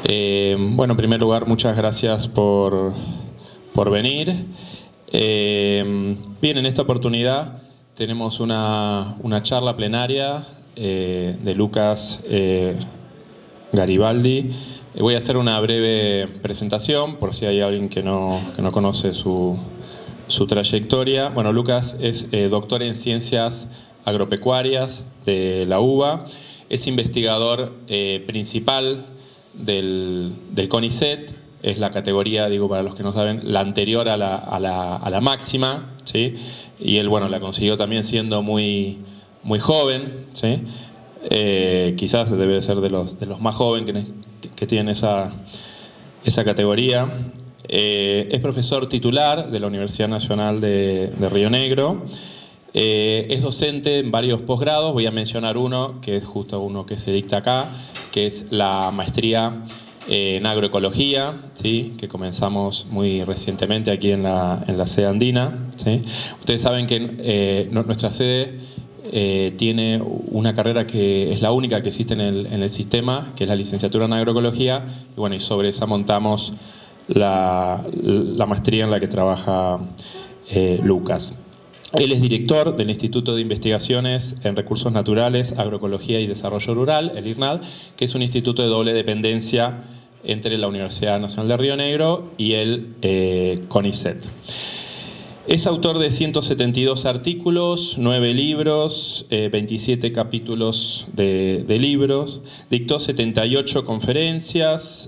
Bueno, en primer lugar, muchas gracias por venir. Bien, en esta oportunidad tenemos una charla plenaria de Lucas Garibaldi. Voy a hacer una breve presentación por si hay alguien que no conoce su trayectoria. Bueno, Lucas es doctor en Ciencias Agropecuarias de la UBA. Es investigador principal del CONICET. Es la categoría, digo para los que no saben, la anterior a la máxima, ¿sí? Y él, bueno, la consiguió también siendo muy joven, ¿sí? Quizás debe ser de los más jóvenes que tienen esa categoría. Es profesor titular de la Universidad Nacional de Río Negro. Es docente en varios posgrados. Voy a mencionar uno, que es justo uno que se dicta acá, que es la maestría en agroecología, ¿sí? Que comenzamos muy recientemente aquí en la sede andina, ¿sí? Ustedes saben que nuestra sede tiene una carrera que es la única que existe en el sistema, que es la licenciatura en agroecología, y bueno, y sobre esa montamos la maestría en la que trabaja Lucas. Él es director del Instituto de Investigaciones en Recursos Naturales, Agroecología y Desarrollo Rural, el IRNAD, que es un instituto de doble dependencia entre la Universidad Nacional de Río Negro y el CONICET. Es autor de 172 artículos, 9 libros, 27 capítulos de libros, dictó 78 conferencias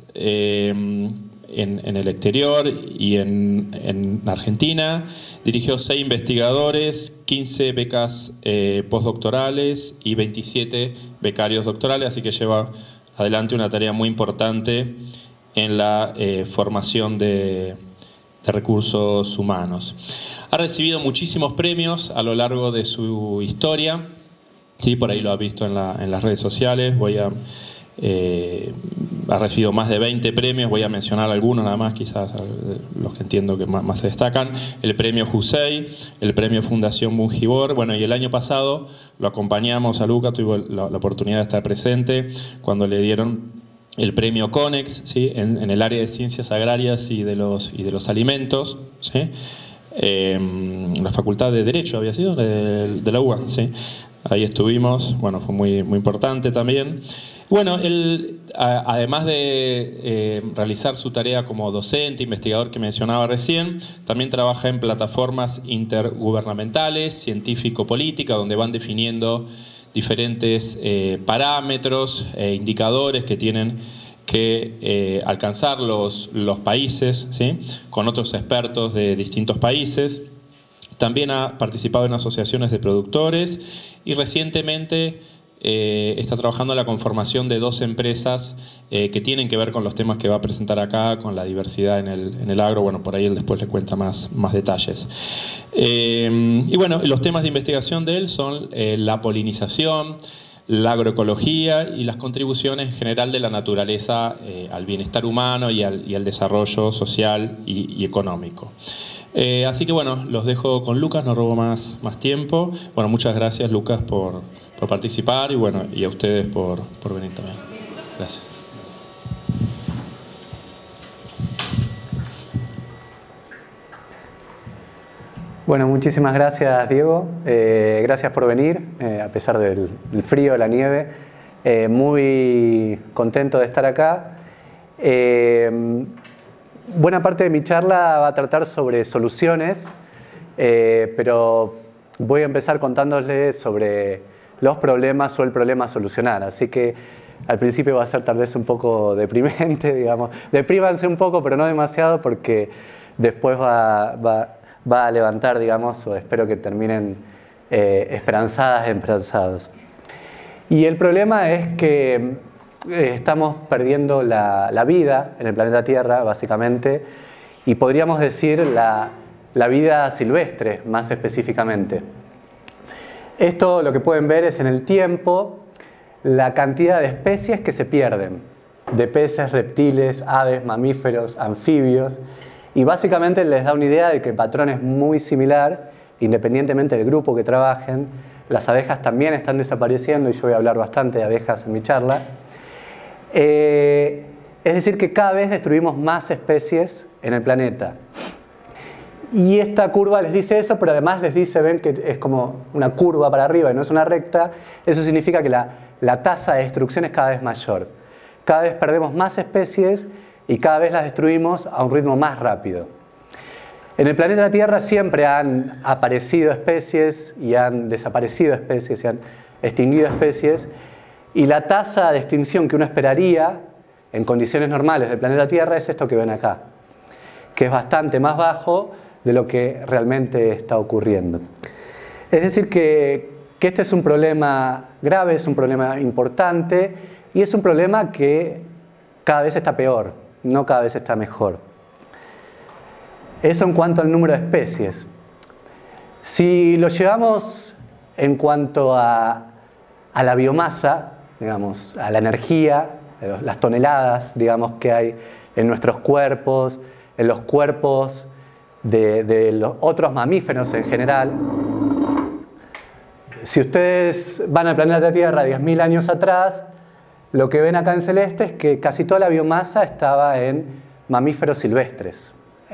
en el exterior y en Argentina, dirigió 6 investigadores, 15 becas postdoctorales y 27 becarios doctorales, así que lleva adelante una tarea muy importante en la formación de recursos humanos. Ha recibido muchísimos premios a lo largo de su historia, ¿sí? Por ahí lo ha visto en las redes sociales. Ha recibido más de 20 premios, voy a mencionar algunos nada más, quizás los que entiendo que más se destacan. El premio Jusey, el premio Fundación Bungibor. Bueno, y el año pasado lo acompañamos a Lucas, tuvo la oportunidad de estar presente cuando le dieron el premio CONEX, ¿sí? en el área de ciencias agrarias y de los alimentos, ¿sí? La Facultad de Derecho había sido, de la UBA, ¿sí? Ahí estuvimos, bueno, fue muy importante también. Bueno, él, además de realizar su tarea como docente, investigador que mencionaba recién, también trabaja en plataformas intergubernamentales, científico-política, donde van definiendo diferentes parámetros e indicadores que tienen que alcanzar los países, ¿sí? Con otros expertos de distintos países. También ha participado en asociaciones de productores y recientemente está trabajando en la conformación de 2 empresas que tienen que ver con los temas que va a presentar acá, con la diversidad en el agro. Bueno, por ahí él después le cuenta más detalles. Y bueno, los temas de investigación de él son la polinización, la agroecología y las contribuciones en general de la naturaleza al bienestar humano y al desarrollo social y económico. Así que bueno, los dejo con Lucas, no robo más tiempo. Bueno, muchas gracias, Lucas, por participar y bueno, y a ustedes por venir también. Gracias. Bueno, muchísimas gracias, Diego. Gracias por venir, a pesar del frío, la nieve. Muy contento de estar acá. Buena parte de mi charla va a tratar sobre soluciones, pero voy a empezar contándoles sobre los problemas o el problema a solucionar. Así que al principio va a ser tal vez un poco deprimente, digamos. Deprímanse un poco, pero no demasiado, porque después va a levantar, digamos, o espero que terminen esperanzados. Y el problema es que estamos perdiendo la vida en el planeta Tierra, básicamente, y podríamos decir la vida silvestre, más específicamente. Esto lo que pueden ver es en el tiempo la cantidad de especies que se pierden, de peces, reptiles, aves, mamíferos, anfibios, y básicamente les da una idea de que el patrón es muy similar, independientemente del grupo que trabajen. Las abejas también están desapareciendo y yo voy a hablar bastante de abejas en mi charla. Es decir, que cada vez destruimos más especies en el planeta. Y esta curva les dice eso, pero además les dice, ven que es como una curva para arriba y no es una recta. Eso significa que la tasa de destrucción es cada vez mayor. Cada vez perdemos más especies y cada vez las destruimos a un ritmo más rápido. En el planeta Tierra siempre han aparecido especies y han desaparecido especies y han extinguido especies. Y la tasa de extinción que uno esperaría en condiciones normales del planeta Tierra es esto que ven acá, que es bastante más bajo de lo que realmente está ocurriendo. Es decir, que este es un problema grave, es un problema importante y es un problema que cada vez está peor, no cada vez está mejor. Eso en cuanto al número de especies. Si lo llevamos en cuanto a la biomasa, digamos, a la energía, las toneladas, digamos, que hay en nuestros cuerpos, en los cuerpos de los otros mamíferos en general. Si ustedes van al planeta Tierra 10.000 años atrás, lo que ven acá en celeste es que casi toda la biomasa estaba en mamíferos silvestres.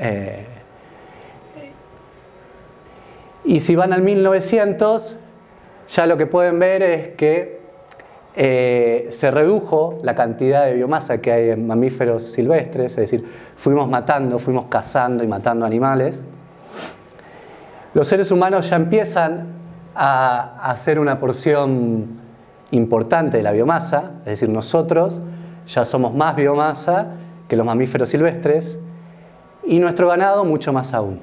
Y si van al 1900, ya lo que pueden ver es que se redujo la cantidad de biomasa que hay en mamíferos silvestres, es decir, fuimos cazando y matando animales. Los seres humanos ya empiezan a hacer una porción importante de la biomasa, es decir, nosotros ya somos más biomasa que los mamíferos silvestres y nuestro ganado mucho más aún.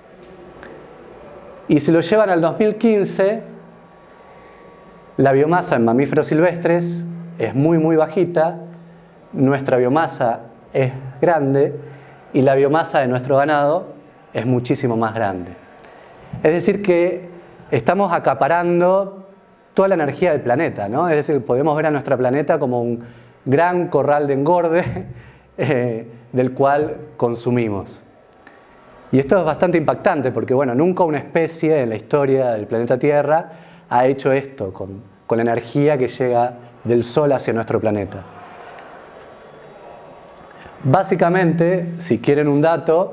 Y si lo llevan al 2015, la biomasa en mamíferos silvestres es muy bajita, nuestra biomasa es grande y la biomasa de nuestro ganado es muchísimo más grande. Es decir que estamos acaparando toda la energía del planeta, ¿no? Es decir, podemos ver a nuestro planeta como un gran corral de engorde del cual consumimos. Y esto es bastante impactante porque, bueno, nunca una especie en la historia del planeta Tierra ha hecho esto con la energía que llega del Sol hacia nuestro planeta. Básicamente, si quieren un dato,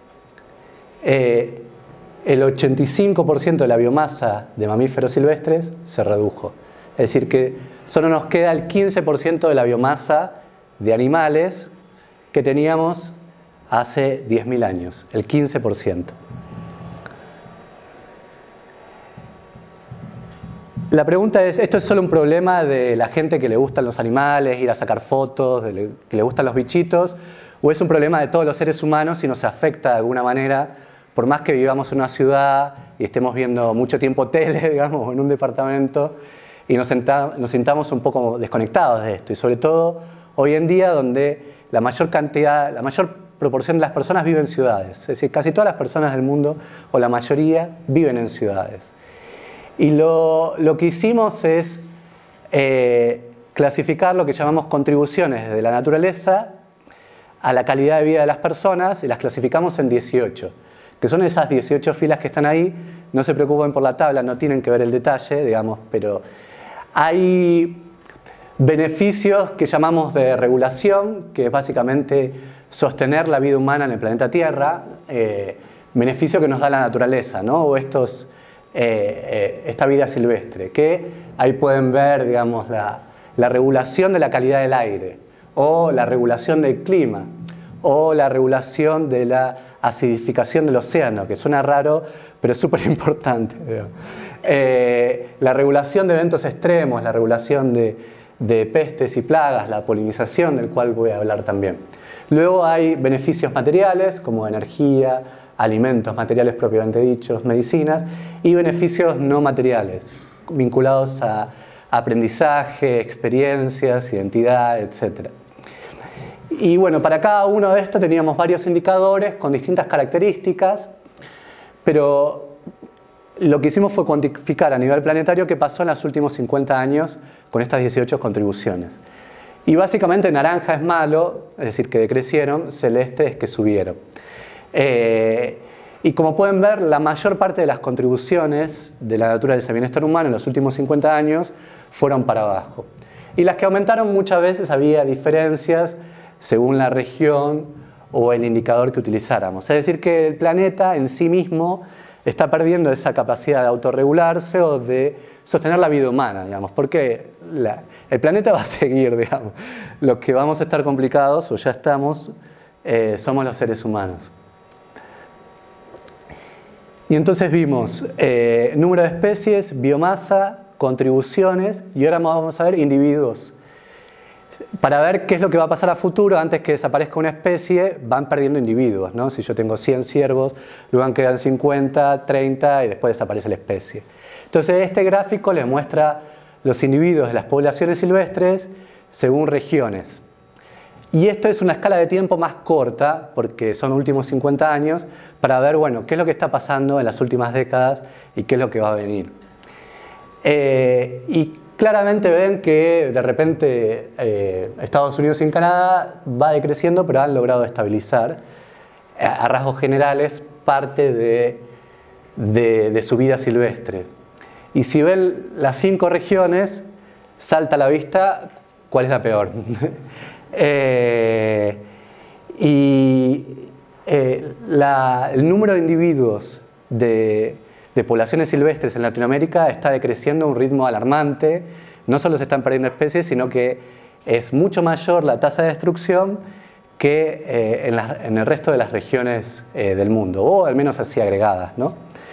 el 85% de la biomasa de mamíferos silvestres se redujo. Es decir, que solo nos queda el 15% de la biomasa de animales que teníamos hace 10.000 años, el 15%. La pregunta es, ¿esto es solo un problema de la gente que le gustan los animales, ir a sacar fotos, que le gustan los bichitos? ¿O es un problema de todos los seres humanos y nos afecta de alguna manera, por más que vivamos en una ciudad y estemos viendo mucho tiempo tele, digamos, en un departamento, y nos sintamos un poco desconectados de esto? Y sobre todo hoy en día, donde la mayor proporción de las personas vive en ciudades. Es decir, casi todas las personas del mundo, o la mayoría, viven en ciudades. Y lo que hicimos es clasificar lo que llamamos contribuciones de la naturaleza a la calidad de vida de las personas, y las clasificamos en 18, que son esas 18 filas que están ahí. No se preocupen por la tabla, no tienen que ver el detalle, digamos, pero hay beneficios que llamamos de regulación, que es básicamente sostener la vida humana en el planeta Tierra, beneficio que nos da la naturaleza, ¿no? O esta vida silvestre, que ahí pueden ver, digamos, la regulación de la calidad del aire, o la regulación del clima, o la regulación de la acidificación del océano, que suena raro, pero es súper importante. La regulación de eventos extremos, la regulación de pestes y plagas, la polinización, del cual voy a hablar también. Luego hay beneficios materiales, como energía, alimentos, materiales propiamente dichos, medicinas, y beneficios no materiales, vinculados a aprendizaje, experiencias, identidad, etc. Y bueno, para cada uno de estos teníamos varios indicadores con distintas características, pero lo que hicimos fue cuantificar a nivel planetario qué pasó en los últimos 50 años con estas 18 contribuciones. Y básicamente naranja es malo, es decir, que decrecieron, celeste es que subieron. Y como pueden ver, la mayor parte de las contribuciones de la naturaleza del bienestar humano en los últimos 50 años fueron para abajo. Y las que aumentaron, muchas veces había diferencias según la región o el indicador que utilizáramos. Es decir, que el planeta en sí mismo está perdiendo esa capacidad de autorregularse o de sostener la vida humana, digamos, porque el planeta va a seguir, digamos. Los que vamos a estar complicados, o ya estamos, somos los seres humanos. Y entonces vimos número de especies, biomasa, contribuciones, y ahora vamos a ver individuos. Para ver qué es lo que va a pasar a futuro, antes que desaparezca una especie, van perdiendo individuos, ¿no? Si yo tengo 100 ciervos, luego quedan 50, 30 y después desaparece la especie. Entonces este gráfico les muestra los individuos de las poblaciones silvestres según regiones. Y esto es una escala de tiempo más corta, porque son los últimos 50 años, para ver, bueno, qué es lo que está pasando en las últimas décadas y qué es lo que va a venir. Y claramente ven que de repente Estados Unidos y Canadá va decreciendo, pero han logrado estabilizar a rasgos generales parte de su vida silvestre. Y si ven las 5 regiones, salta a la vista cuál es la peor. El número de individuos de poblaciones silvestres en Latinoamérica está decreciendo a un ritmo alarmante. No solo se están perdiendo especies, sino que es mucho mayor la tasa de destrucción que en el resto de las regiones del mundo, o al menos así agregadas, ¿no?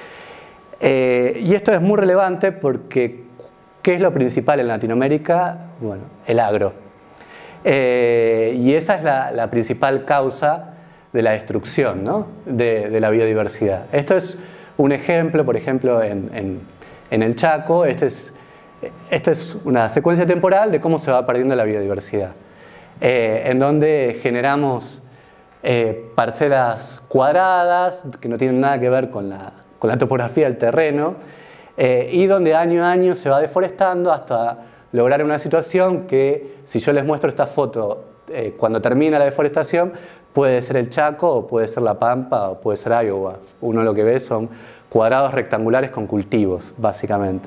Y esto es muy relevante porque ¿qué es lo principal en Latinoamérica? Bueno, el agro. Y esa es la principal causa de la destrucción, ¿no? de la biodiversidad. Esto es un ejemplo, por ejemplo, en el Chaco. Esto es una secuencia temporal de cómo se va perdiendo la biodiversidad, en donde generamos parcelas cuadradas que no tienen nada que ver con la topografía del terreno, y donde año a año se va deforestando hasta lograr una situación que, si yo les muestro esta foto cuando termina la deforestación, puede ser el Chaco, o puede ser la Pampa, o puede ser Iowa. Uno lo que ve son cuadrados rectangulares con cultivos, básicamente.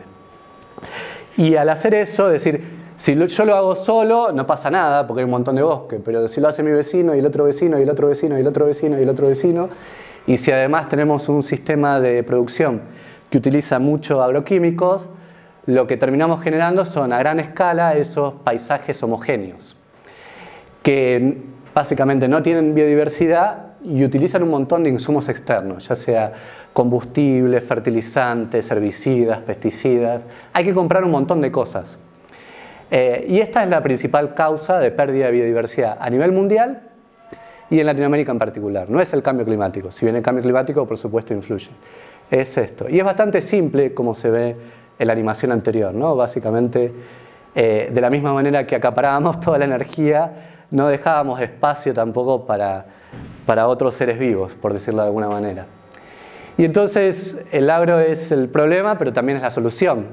Y al hacer eso, es decir, si yo lo hago solo, no pasa nada, porque hay un montón de bosque, pero si lo hace mi vecino, y el otro vecino, y el otro vecino, y el otro vecino, y el otro vecino, y si además tenemos un sistema de producción que utiliza mucho agroquímicos, lo que terminamos generando son a gran escala esos paisajes homogéneos, que básicamente no tienen biodiversidad y utilizan un montón de insumos externos, ya sea combustibles, fertilizantes, herbicidas, pesticidas. Hay que comprar un montón de cosas. Y esta es la principal causa de pérdida de biodiversidad a nivel mundial y en Latinoamérica en particular. No es el cambio climático, si bien el cambio climático por supuesto influye. Es esto. Y es bastante simple como se ve en la animación anterior, ¿no? Básicamente, de la misma manera que acaparábamos toda la energía, no dejábamos espacio tampoco para otros seres vivos, por decirlo de alguna manera. Y entonces el agro es el problema, pero también es la solución.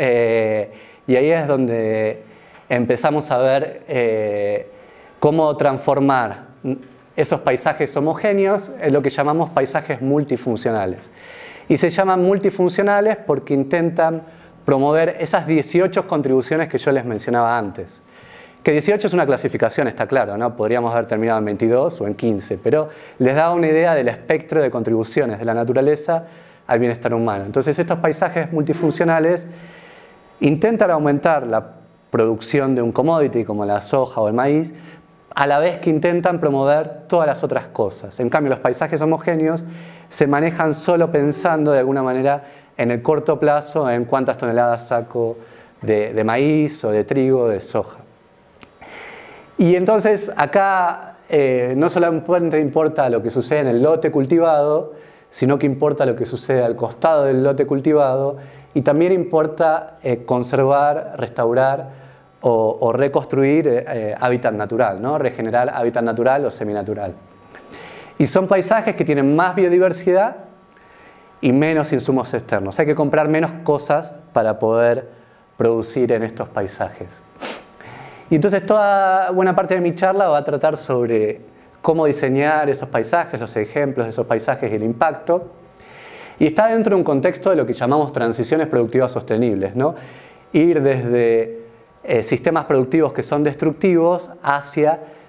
Y ahí es donde empezamos a ver cómo transformar esos paisajes homogéneos en lo que llamamos paisajes multifuncionales. Y se llaman multifuncionales porque intentan promover esas 18 contribuciones que yo les mencionaba antes. Que 18 es una clasificación, está claro, ¿no? Podríamos haber terminado en 22 o en 15, pero les da una idea del espectro de contribuciones de la naturaleza al bienestar humano. Entonces estos paisajes multifuncionales intentan aumentar la producción de un commodity como la soja o el maíz, a la vez que intentan promover todas las otras cosas. En cambio, los paisajes homogéneos se manejan solo pensando de alguna manera en el corto plazo en cuántas toneladas saco de maíz o de trigo o de soja. Y entonces acá no solamente importa lo que sucede en el lote cultivado, sino que importa lo que sucede al costado del lote cultivado, y también importa conservar, restaurar o reconstruir hábitat natural, ¿no? Regenerar hábitat natural o seminatural. Y son paisajes que tienen más biodiversidad y menos insumos externos. Hay que comprar menos cosas para poder producir en estos paisajes. Y entonces toda buena parte de mi charla va a tratar sobre cómo diseñar esos paisajes, los ejemplos de esos paisajes y el impacto. Y está dentro de un contexto de lo que llamamos transiciones productivas sostenibles, ¿no? Ir desde sistemas productivos que son destructivos hacia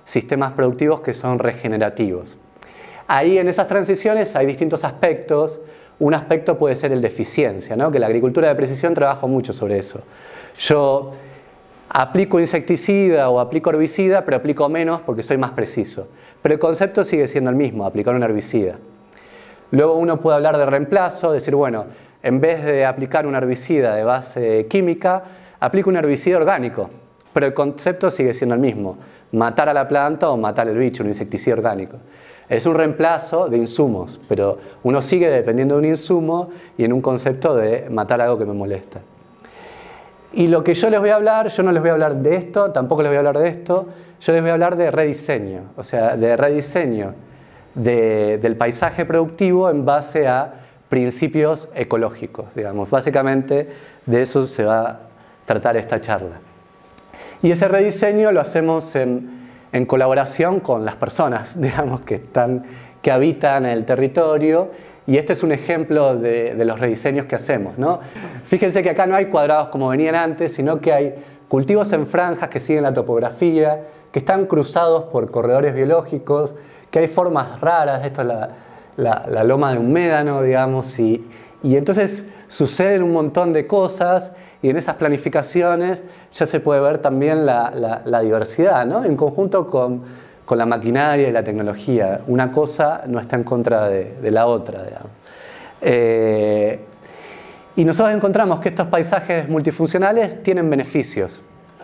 sistemas productivos que son regenerativos. Ahí en esas transiciones hay distintos aspectos. Un aspecto puede ser el de eficiencia, ¿no? Que la agricultura de precisión trabaja mucho sobre eso. Yo aplico insecticida o aplico herbicida, pero aplico menos porque soy más preciso. Pero el concepto sigue siendo el mismo, aplicar un herbicida. Luego uno puede hablar de reemplazo, decir, bueno, en vez de aplicar un herbicida de base química, aplico un herbicida orgánico. Pero el concepto sigue siendo el mismo, matar a la planta o matar el bicho, un insecticida orgánico. Es un reemplazo de insumos, pero uno sigue dependiendo de un insumo y en un concepto de matar algo que me molesta. Y lo que yo les voy a hablar, yo no les voy a hablar de esto, tampoco les voy a hablar de esto, yo les voy a hablar de rediseño, o sea, de rediseño del paisaje productivo en base a principios ecológicos, digamos. Básicamente de eso se va a tratar esta charla. Y ese rediseño lo hacemos en colaboración con las personas, digamos, que habitan el territorio. Y este es un ejemplo de los rediseños que hacemos, ¿no? Fíjense que acá no hay cuadrados como venían antes, sino que hay cultivos en franjas que siguen la topografía, que están cruzados por corredores biológicos, que hay formas raras. Esto es la loma de un médano, digamos, y entonces suceden un montón de cosas. Y en esas planificaciones ya se puede ver también la diversidad, ¿no? En conjunto con la maquinaria y la tecnología. Una cosa no está en contra de la otra, digamos. Y nosotros encontramos que estos paisajes multifuncionales tienen beneficios.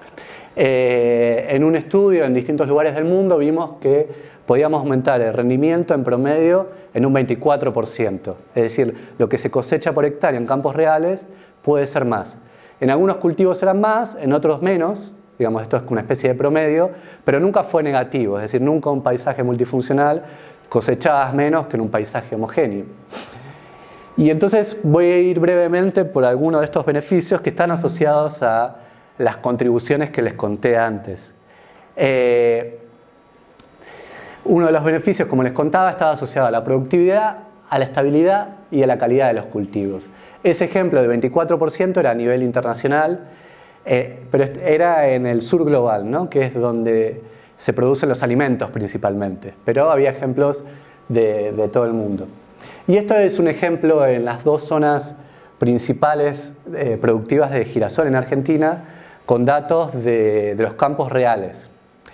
En un estudio en distintos lugares del mundo vimos que podíamos aumentar el rendimiento en promedio en un 24%. Es decir, lo que se cosecha por hectárea en campos reales puede ser más. En algunos cultivos eran más, en otros menos, digamos, esto es una especie de promedio, pero nunca fue negativo, es decir, nunca un paisaje multifuncional cosechabas menos que en un paisaje homogéneo. Y entonces voy a ir brevemente por algunos de estos beneficios que están asociados a las contribuciones que les conté antes. Uno de los beneficios, como les contaba, estaba asociado a la productividad, a la estabilidad y a la calidad de los cultivos. Ese ejemplo del 24% era a nivel internacional, pero era en el sur global, ¿no? Que es donde se producen los alimentos principalmente, pero había ejemplos de todo el mundo. Y esto es un ejemplo en las dos zonas principales productivas de girasol en Argentina, con datos de los campos reales.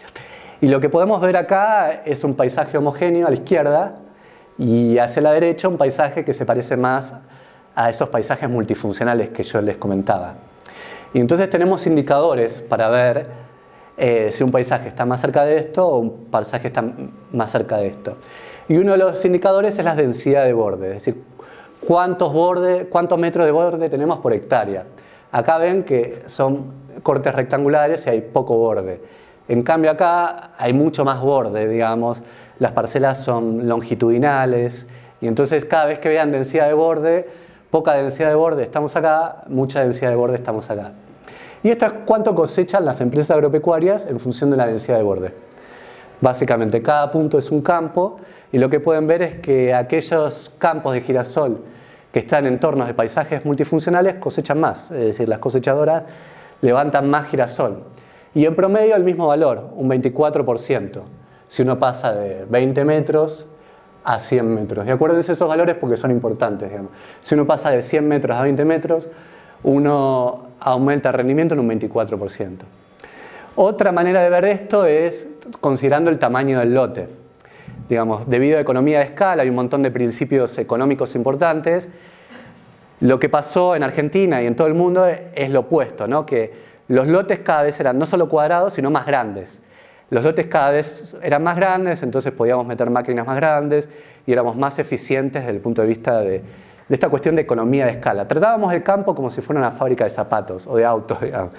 Y lo que podemos ver acá es un paisaje homogéneo a la izquierda, y hacia la derecha un paisaje que se parece más a esos paisajes multifuncionales que yo les comentaba. Y entonces tenemos indicadores para ver si un paisaje está más cerca de esto o un paisaje está más cerca de esto. Y uno de los indicadores es la densidad de borde, es decir, cuántos metros de borde tenemos por hectárea. Acá ven que son cortes rectangulares y hay poco borde. En cambio acá hay mucho más borde, digamos. Las parcelas son longitudinales y entonces cada vez que vean densidad de borde, poca densidad de borde estamos acá, mucha densidad de borde estamos acá. Y esto es cuánto cosechan las empresas agropecuarias en función de la densidad de borde. Básicamente cada punto es un campo y lo que pueden ver es que aquellos campos de girasol que están en entornos de paisajes multifuncionales cosechan más, es decir, las cosechadoras levantan más girasol. Y en promedio el mismo valor, un 24%, si uno pasa de 20 metros a 100 metros. Y acuérdense esos valores porque son importantes, digamos. Si uno pasa de 100 metros a 20 metros, uno aumenta el rendimiento en un 24%. Otra manera de ver esto es considerando el tamaño del lote. Digamos, debido a economía de escala, hay un montón de principios económicos importantes. Lo que pasó en Argentina y en todo el mundo es lo opuesto, ¿no? Que los lotes cada vez eran no solo cuadrados, sino más grandes. Los lotes cada vez eran más grandes, entonces podíamos meter máquinas más grandes y éramos más eficientes desde el punto de vista de esta cuestión de economía de escala. Tratábamos el campo como si fuera una fábrica de zapatos o de autos, digamos.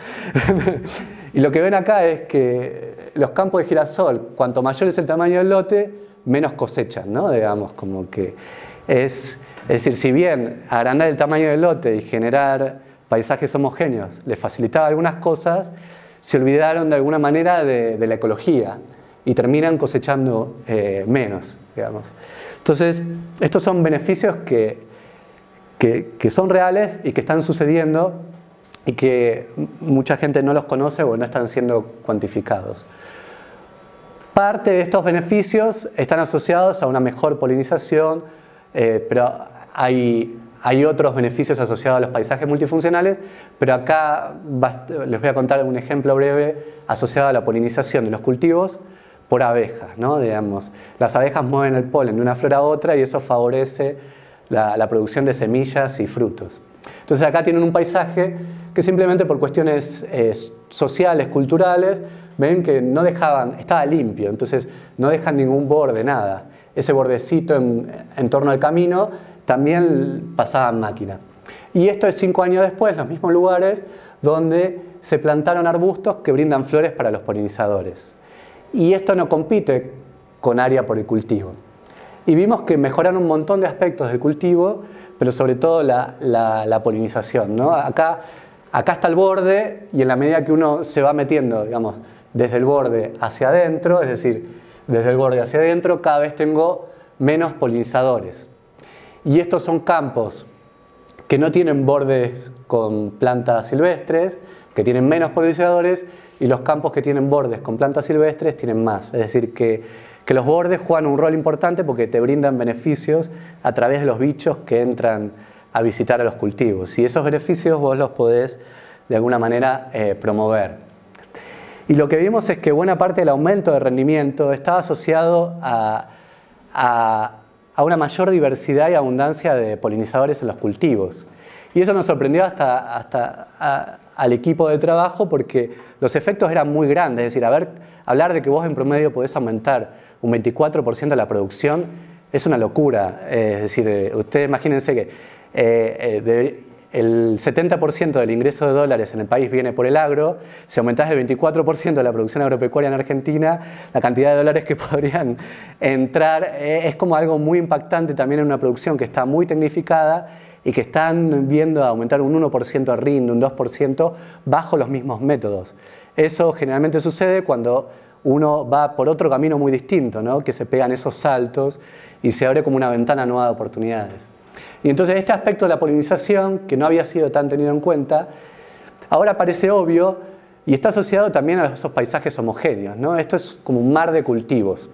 Y lo que ven acá es que los campos de girasol, cuanto mayor es el tamaño del lote, menos cosechan, ¿no? Digamos, como que es decir, si bien agrandar el tamaño del lote y generar paisajes homogéneos les facilitaba algunas cosas, se olvidaron de alguna manera de la ecología y terminan cosechando menos, digamos. Entonces, estos son beneficios que son reales y que están sucediendo y que mucha gente no los conoce o no están siendo cuantificados. Parte de estos beneficios están asociados a una mejor polinización, pero hay otros beneficios asociados a los paisajes multifuncionales, pero acá les voy a contar un ejemplo breve asociado a la polinización de los cultivos por abejas, ¿no? Digamos, las abejas mueven el polen de una flor a otra y eso favorece la producción de semillas y frutos. Entonces acá tienen un paisaje que simplemente por cuestiones sociales, culturales, ven que no dejaban, estaba limpio, entonces no dejan ningún borde, nada. Ese bordecito en torno al camino también pasaban máquina. Y esto es 5 años después, los mismos lugares donde se plantaron arbustos que brindan flores para los polinizadores. Y esto no compite con área por el cultivo. Y vimos que mejoraron un montón de aspectos del cultivo, pero sobre todo la polinización, ¿no? Acá está el borde y en la medida que uno se va metiendo, digamos, desde el borde hacia adentro, es decir, desde el borde hacia adentro, cada vez tengo menos polinizadores. Y estos son campos que no tienen bordes con plantas silvestres, que tienen menos polinizadores, y los campos que tienen bordes con plantas silvestres tienen más. Es decir, que los bordes juegan un rol importante porque te brindan beneficios a través de los bichos que entran a visitar a los cultivos. Y esos beneficios vos los podés de alguna manera promover. Y lo que vimos es que buena parte del aumento de rendimiento estaba asociado a una mayor diversidad y abundancia de polinizadores en los cultivos. Y eso nos sorprendió hasta al equipo de trabajo porque los efectos eran muy grandes. Es decir, hablar de que vos en promedio podés aumentar un 24% la producción es una locura. Es decir, ustedes imagínense que el 70% del ingreso de dólares en el país viene por el agro. Si aumentás el 24% de la producción agropecuaria en Argentina, la cantidad de dólares que podrían entrar es como algo muy impactante también en una producción que está muy tecnificada y que están viendo aumentar un 1% de RIND, un 2% bajo los mismos métodos. Eso generalmente sucede cuando uno va por otro camino muy distinto, ¿no? Que se pegan esos saltos y se abre como una ventana nueva de oportunidades. Y entonces este aspecto de la polinización, que no había sido tan tenido en cuenta, ahora parece obvio y está asociado también a esos paisajes homogéneos, ¿no? Esto es como un mar de cultivos.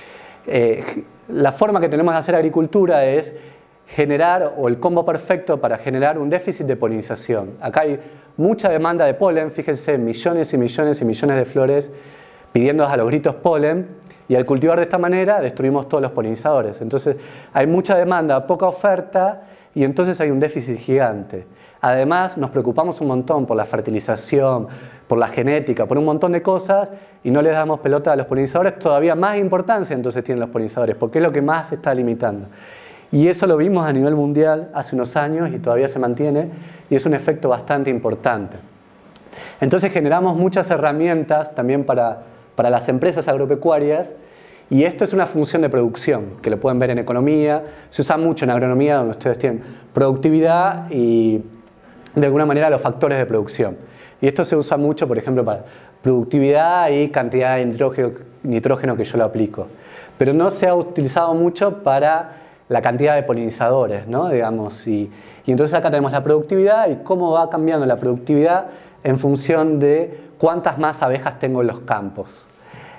La forma que tenemos de hacer agricultura es generar, o el combo perfecto para generar un déficit de polinización. Acá hay mucha demanda de polen, fíjense, millones y millones y millones de flores pidiendo a los gritos polen, y al cultivar de esta manera destruimos todos los polinizadores. Entonces hay mucha demanda, poca oferta, y entonces hay un déficit gigante. Además nos preocupamos un montón por la fertilización, por la genética, por un montón de cosas, y no les damos pelota a los polinizadores. Todavía más importancia entonces tienen los polinizadores, porque es lo que más se está limitando. Y eso lo vimos a nivel mundial hace unos años y todavía se mantiene, y es un efecto bastante importante. Entonces generamos muchas herramientas también para las empresas agropecuarias, y esto es una función de producción, que lo pueden ver en economía, se usa mucho en agronomía, donde ustedes tienen productividad y de alguna manera los factores de producción. Y esto se usa mucho, por ejemplo, para productividad y cantidad de nitrógeno que yo lo aplico. Pero no se ha utilizado mucho para la cantidad de polinizadores, ¿no? Digamos, y entonces acá tenemos la productividad y cómo va cambiando la productividad en función de cuántas más abejas tengo en los campos.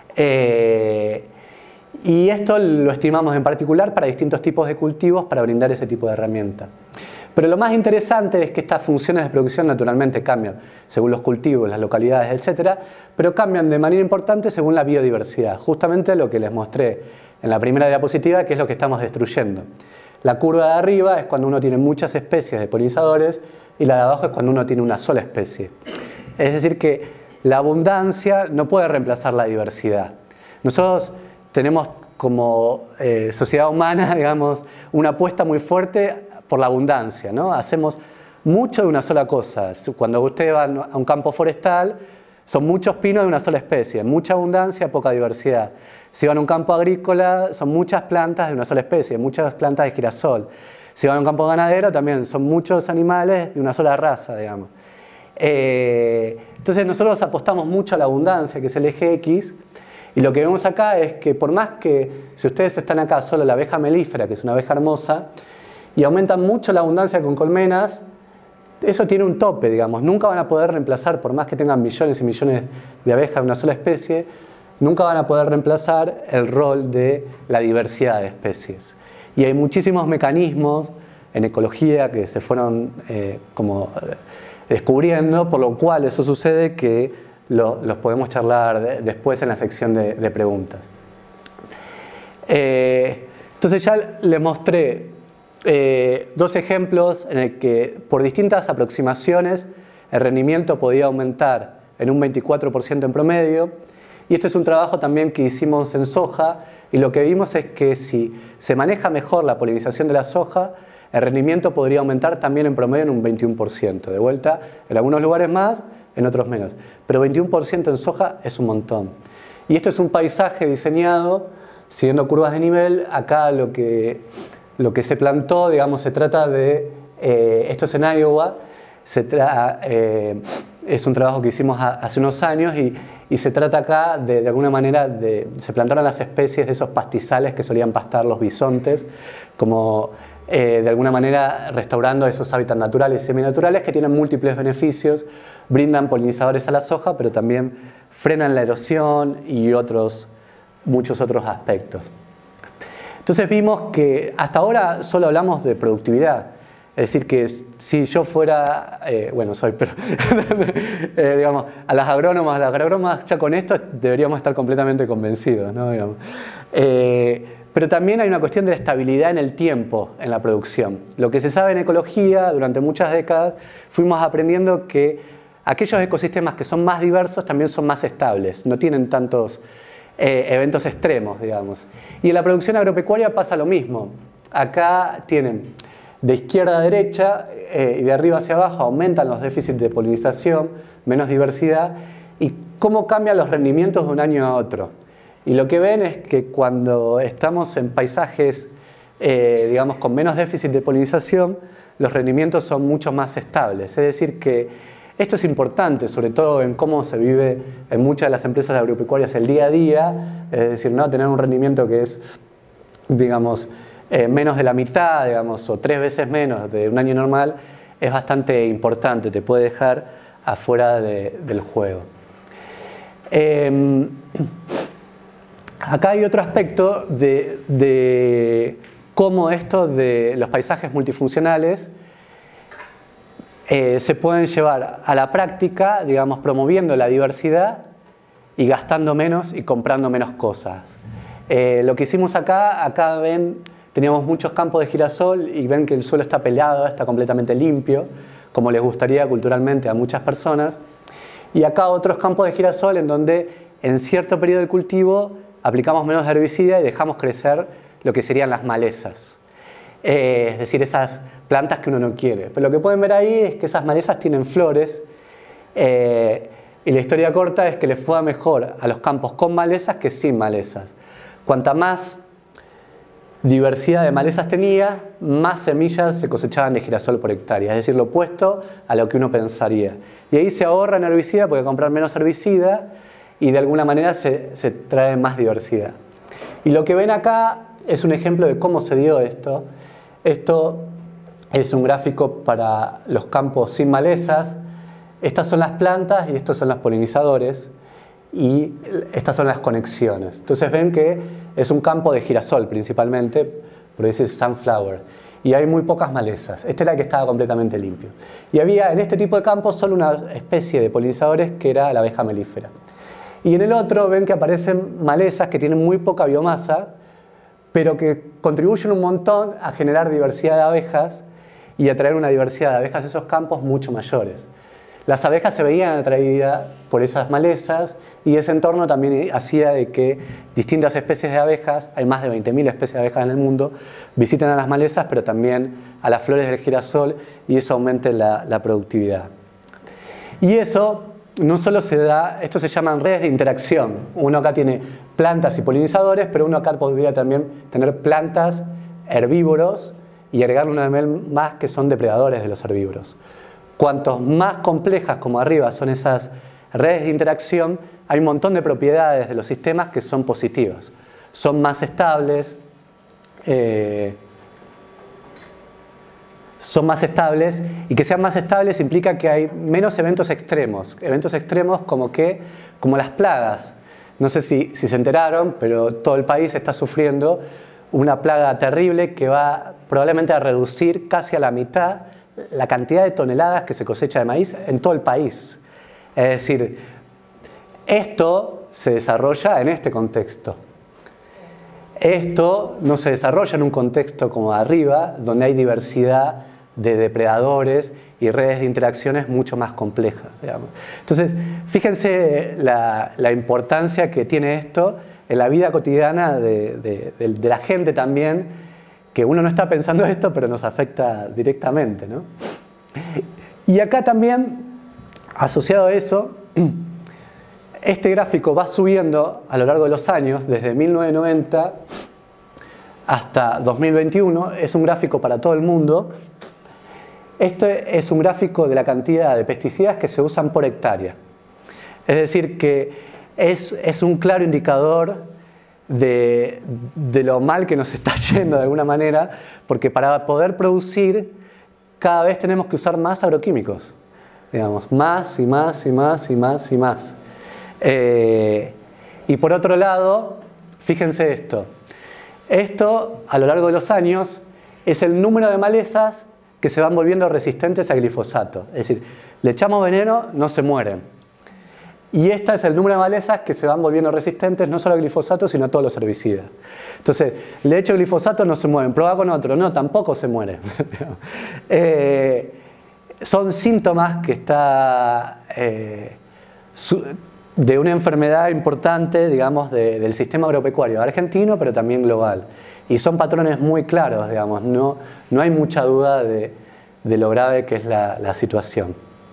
Y esto lo estimamos en particular para distintos tipos de cultivos para brindar ese tipo de herramienta. Pero lo más interesante es que estas funciones de producción naturalmente cambian según los cultivos, las localidades, etc. Pero cambian de manera importante según la biodiversidad. Justamente lo que les mostré en la primera diapositiva, que es lo que estamos destruyendo. La curva de arriba es cuando uno tiene muchas especies de polinizadores y la de abajo es cuando uno tiene una sola especie. Es decir que la abundancia no puede reemplazar la diversidad. Nosotros tenemos como sociedad humana, digamos, una apuesta muy fuerte por la abundancia, ¿no? Hacemos mucho de una sola cosa. Cuando usted va a un campo forestal, son muchos pinos de una sola especie, mucha abundancia, poca diversidad. Si van a un campo agrícola, son muchas plantas de una sola especie, muchas plantas de girasol. Si van a un campo ganadero, también son muchos animales de una sola raza, digamos. Entonces nosotros apostamos mucho a la abundancia, que es el eje X, y lo que vemos acá es que por más que, si ustedes están acá solo la abeja melífera, que es una abeja hermosa, y aumentan mucho la abundancia con colmenas, eso tiene un tope, digamos. Nunca van a poder reemplazar, por más que tengan millones y millones de abejas de una sola especie, nunca van a poder reemplazar el rol de la diversidad de especies. Y hay muchísimos mecanismos en ecología que se fueron descubriendo, por lo cual eso sucede, que los podemos charlar después en la sección de preguntas. Entonces ya les mostré dos ejemplos en el que por distintas aproximaciones el rendimiento podía aumentar en un 24% en promedio. Y este es un trabajo también que hicimos en soja, y lo que vimos es que si se maneja mejor la polinización de la soja, el rendimiento podría aumentar también en promedio en un 21%. De vuelta, en algunos lugares más, en otros menos. Pero 21% en soja es un montón. Y esto es un paisaje diseñado siguiendo curvas de nivel. Acá lo que se plantó, digamos, se trata de, esto es en Iowa, es un trabajo que hicimos hace unos años y se trata acá de alguna manera, se plantaron las especies de esos pastizales que solían pastar los bisontes, como de alguna manera restaurando esos hábitats naturales y seminaturales que tienen múltiples beneficios, brindan polinizadores a la soja, pero también frenan la erosión y muchos otros aspectos. Entonces vimos que hasta ahora solo hablamos de productividad. Es decir, que si yo fuera, bueno, soy, pero digamos, a las agrónomas ya con esto deberíamos estar completamente convencidos, ¿no? Digamos. Pero también hay una cuestión de estabilidad en el tiempo en la producción. Lo que se sabe en ecología durante muchas décadas, fuimos aprendiendo que aquellos ecosistemas que son más diversos también son más estables, no tienen tantos eventos extremos, digamos. Y en la producción agropecuaria pasa lo mismo. Acá tienen de izquierda a derecha y de arriba hacia abajo aumentan los déficits de polinización, menos diversidad, y cómo cambian los rendimientos de un año a otro. Y lo que ven es que cuando estamos en paisajes, digamos, con menos déficit de polinización, los rendimientos son mucho más estables. Es decir, que esto es importante, sobre todo en cómo se vive en muchas de las empresas agropecuarias el día a día, es decir, no tener un rendimiento que es, digamos, menos de la mitad, digamos, o 3 veces menos de un año normal, es bastante importante, te puede dejar afuera del juego. Acá hay otro aspecto de cómo esto de los paisajes multifuncionales se pueden llevar a la práctica, digamos, promoviendo la diversidad y gastando menos y comprando menos cosas. Lo que hicimos acá ven, teníamos muchos campos de girasol y ven que el suelo está pelado, está completamente limpio, como les gustaría culturalmente a muchas personas. Y acá otros campos de girasol en donde en cierto periodo de cultivo aplicamos menos herbicida y dejamos crecer lo que serían las malezas. Es decir, esas plantas que uno no quiere. Pero lo que pueden ver ahí es que esas malezas tienen flores y la historia corta es que les fue mejor a los campos con malezas que sin malezas. Cuanta más diversidad de malezas tenía, más semillas se cosechaban de girasol por hectárea, es decir, lo opuesto a lo que uno pensaría. Y ahí se ahorra en herbicida porque comprar menos herbicida y de alguna manera se trae más diversidad. Y lo que ven acá es un ejemplo de cómo se dio esto. Esto es un gráfico para los campos sin malezas. Estas son las plantas y estos son los polinizadores. Y estas son las conexiones. Entonces ven que es un campo de girasol principalmente, porque dice sunflower. Y hay muy pocas malezas. Este era el que estaba completamente limpio. Y había en este tipo de campos solo una especie de polinizadores que era la abeja melífera. Y en el otro ven que aparecen malezas que tienen muy poca biomasa, pero que contribuyen un montón a generar diversidad de abejas y a traer una diversidad de abejas a esos campos mucho mayores. Las abejas se veían atraídas por esas malezas y ese entorno también hacía de que distintas especies de abejas, hay más de 20.000 especies de abejas en el mundo, visiten a las malezas, pero también a las flores del girasol y eso aumente la productividad. Y eso no solo se da, esto se llaman redes de interacción. Uno acá tiene plantas y polinizadores, pero uno acá podría también tener plantas, herbívoros y agregarle una vez más que son depredadores de los herbívoros. Cuantos más complejas como arriba son esas redes de interacción, hay un montón de propiedades de los sistemas que son positivas. Son más estables, y que sean más estables implica que hay menos eventos extremos como las plagas. no sé si se enteraron, pero todo el país está sufriendo una plaga terrible que va probablemente a reducir casi a la mitad la cantidad de toneladas que se cosecha de maíz en todo el país. Es decir, esto se desarrolla en este contexto. Esto no se desarrolla en un contexto como arriba, donde hay diversidad de depredadores y redes de interacciones mucho más complejas, digamos. Entonces, fíjense la importancia que tiene esto en la vida cotidiana de la gente también, que uno no está pensando esto, pero nos afecta directamente, ¿no? Y acá también, asociado a eso, este gráfico va subiendo a lo largo de los años, desde 1990 hasta 2021, es un gráfico para todo el mundo. Este es un gráfico de la cantidad de pesticidas que se usan por hectárea. Es decir, que es un claro indicador de lo mal que nos está yendo de alguna manera, porque para poder producir cada vez tenemos que usar más agroquímicos, digamos, más y más y más y más y más. Y por otro lado, fíjense esto a lo largo de los años es el número de malezas que se van volviendo resistentes a glifosato. Es decir, le echamos veneno, no se mueren. Y este es el número de malezas que se van volviendo resistentes no solo a glifosato, sino a todos los herbicidas. Entonces, le echo glifosato, no se mueren. Prueba con otro, no, tampoco se mueren. Son síntomas que está de una enfermedad importante, digamos, del sistema agropecuario argentino, pero también global. Y son patrones muy claros, digamos, no hay mucha duda de lo grave que es la situación.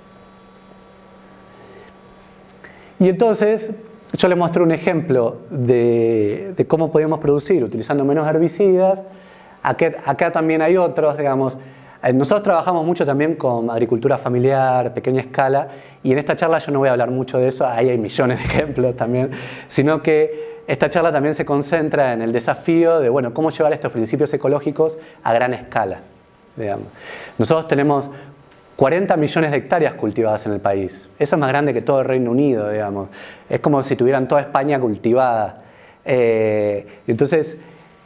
Y entonces, yo les muestro un ejemplo de cómo podemos producir utilizando menos herbicidas. Acá también hay otros, digamos. Nosotros trabajamos mucho también con agricultura familiar, pequeña escala, y en esta charla yo no voy a hablar mucho de eso, ahí hay millones de ejemplos también, sino que esta charla también se concentra en el desafío de, bueno, cómo llevar estos principios ecológicos a gran escala, digamos. Nosotros tenemos 40 millones de hectáreas cultivadas en el país. Eso es más grande que todo el Reino Unido, digamos. Es como si tuvieran toda España cultivada. Entonces,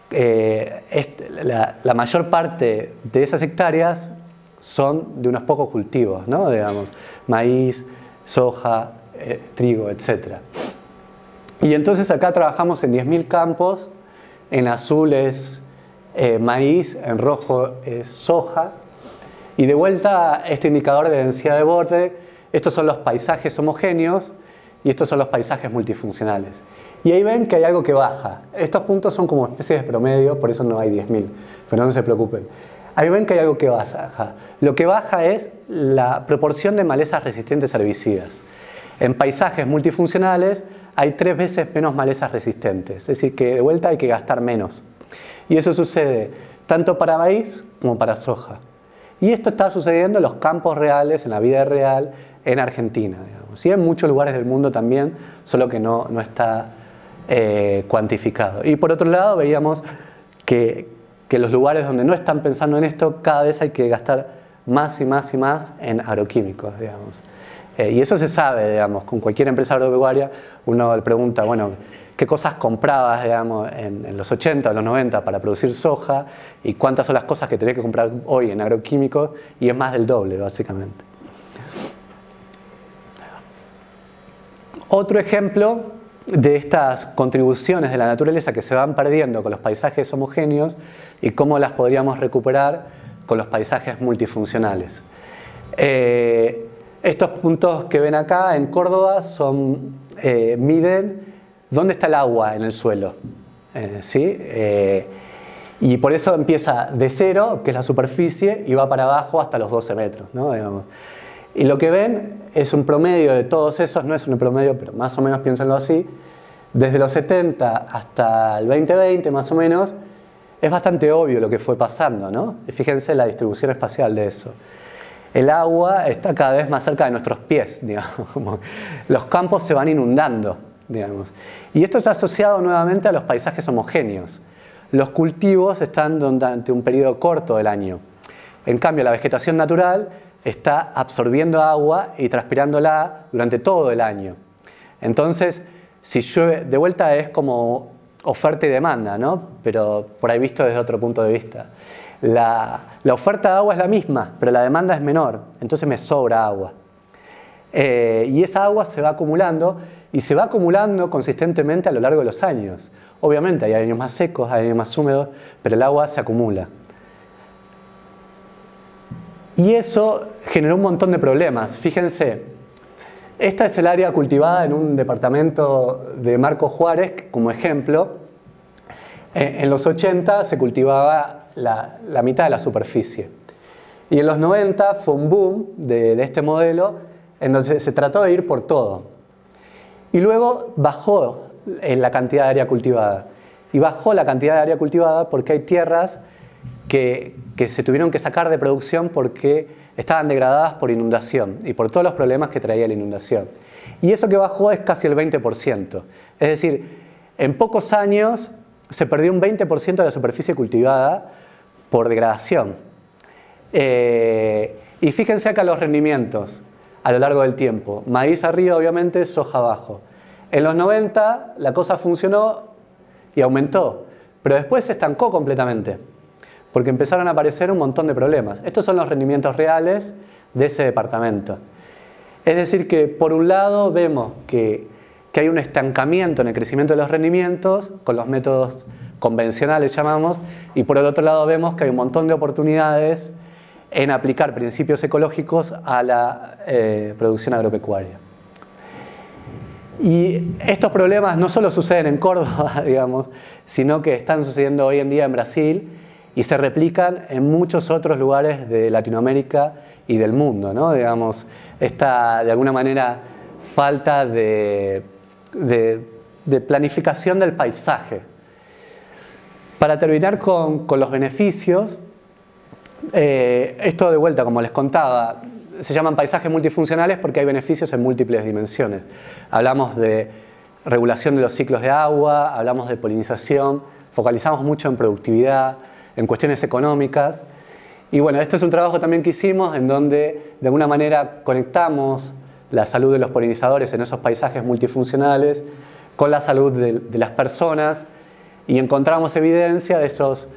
la mayor parte de esas hectáreas son de unos pocos cultivos, ¿no? Digamos, maíz, soja, trigo, etc. Y entonces acá trabajamos en 10.000 campos. En azul es maíz, en rojo es soja. Y de vuelta, este indicador de densidad de borde, estos son los paisajes homogéneos y estos son los paisajes multifuncionales. Y ahí ven que hay algo que baja. Estos puntos son como especies de promedio, por eso no hay 10.000, pero no se preocupen. Ahí ven que hay algo que baja. Lo que baja es la proporción de malezas resistentes a herbicidas. En paisajes multifuncionales hay 3 veces menos malezas resistentes, es decir, que de vuelta hay que gastar menos. Y eso sucede tanto para maíz como para soja. Y esto está sucediendo en los campos reales, en la vida real, en Argentina, digamos. Y en muchos lugares del mundo también, solo que no está cuantificado. Y por otro lado, veíamos que los lugares donde no están pensando en esto, cada vez hay que gastar más y más y más en agroquímicos, digamos. Y eso se sabe, digamos, con cualquier empresa agropecuaria, uno le pregunta, bueno, ¿qué cosas comprabas, digamos, en los 80 o los 90 para producir soja? ¿Y cuántas son las cosas que tenés que comprar hoy en agroquímicos? Y es más del doble, básicamente. Otro ejemplo de estas contribuciones de la naturaleza que se van perdiendo con los paisajes homogéneos y cómo las podríamos recuperar con los paisajes multifuncionales. Estos puntos que ven acá en Córdoba miden dónde está el agua en el suelo. ¿Sí? Y por eso empieza de cero, que es la superficie, y va para abajo hasta los 12 metros, ¿no? Digamos. Y lo que ven es un promedio de todos esos, no es un promedio, pero más o menos piénsenlo así, desde los 70 hasta el 2020 más o menos, es bastante obvio lo que fue pasando, ¿no? Y fíjense la distribución espacial de eso. El agua está cada vez más cerca de nuestros pies, digamos. Como los campos se van inundando, digamos. Y esto está asociado nuevamente a los paisajes homogéneos. Los cultivos están durante un periodo corto del año. En cambio, la vegetación natural está absorbiendo agua y transpirándola durante todo el año. Entonces, si llueve, de vuelta es como oferta y demanda, ¿no? Pero por ahí visto desde otro punto de vista. La oferta de agua es la misma, pero la demanda es menor, entonces me sobra agua. Y esa agua se va acumulando, y se va acumulando consistentemente a lo largo de los años. Obviamente hay años más secos, hay años más húmedos, pero el agua se acumula. Y eso generó un montón de problemas. Fíjense, esta es el área cultivada en un departamento de Marcos Juárez, como ejemplo. En los 80 se cultivaba la mitad de la superficie. Y en los 90 fue un boom de este modelo, en donde se trató de ir por todo. Y luego bajó en la cantidad de área cultivada. Y bajó la cantidad de área cultivada porque hay tierras que se tuvieron que sacar de producción porque estaban degradadas por inundación y por todos los problemas que traía la inundación. Y eso que bajó es casi el 20%. Es decir, en pocos años se perdió un 20% de la superficie cultivada por degradación. Y fíjense acá los rendimientos a lo largo del tiempo. Maíz arriba, obviamente, soja abajo. En los 90 la cosa funcionó y aumentó, pero después se estancó completamente, porque empezaron a aparecer un montón de problemas. Estos son los rendimientos reales de ese departamento. Es decir que, por un lado, vemos que hay un estancamiento en el crecimiento de los rendimientos con los métodos convencionales, llamamos, y por el otro lado vemos que hay un montón de oportunidades en aplicar principios ecológicos a la producción agropecuaria. Y estos problemas no solo suceden en Córdoba, digamos, sino que están sucediendo hoy en día en Brasil y se replican en muchos otros lugares de Latinoamérica y del mundo, ¿no? Digamos, esta, de alguna manera, falta de planificación del paisaje. Para terminar con los beneficios, esto de vuelta, como les contaba, se llaman paisajes multifuncionales porque hay beneficios en múltiples dimensiones. Hablamos de regulación de los ciclos de agua, hablamos de polinización, focalizamos mucho en productividad, en cuestiones económicas. Y bueno, esto es un trabajo también que hicimos en donde de alguna manera conectamos la salud de los polinizadores en esos paisajes multifuncionales con la salud de las personas y encontramos evidencia de esos